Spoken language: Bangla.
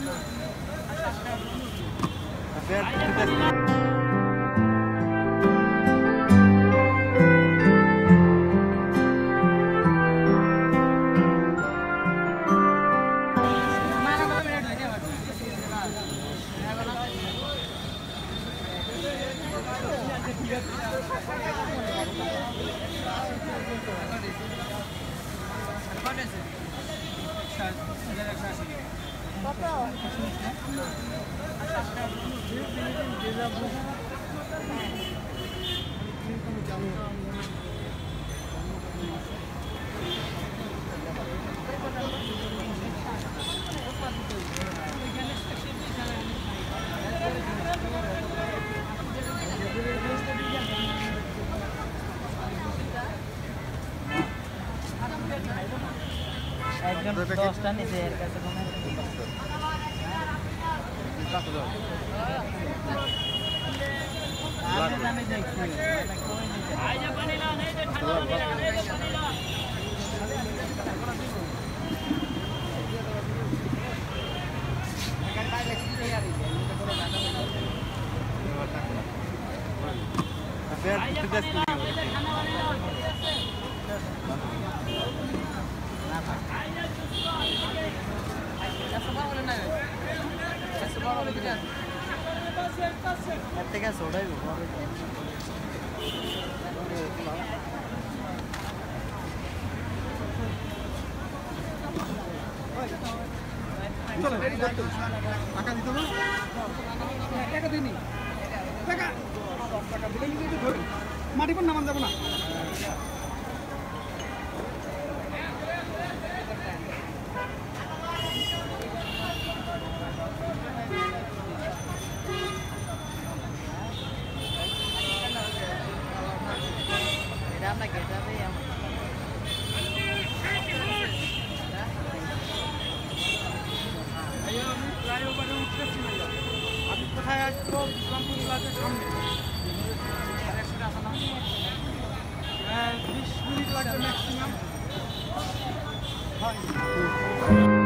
একদম 10টা নিচে এর কাছে কমে আমি দেখছি আইজা পানি না নেই যে ঠান্ডা পানি না এখানে পাই লাগছে यार এটা কোনো গানা না আইজা পানি না নেই যে ঠান্ডা পানি না থেকে সোডাই টাকা দিত না টাকা দিনি টাকা মাটি পর নামান যাব না আমরা গেটাবে আমি ফ্লাইওভারে উঠতেছি না আমি কোথায় আসবো ইসলামপুর এলাকার সামনে 20 মিনিট লাগবে ম্যাক্সিমাম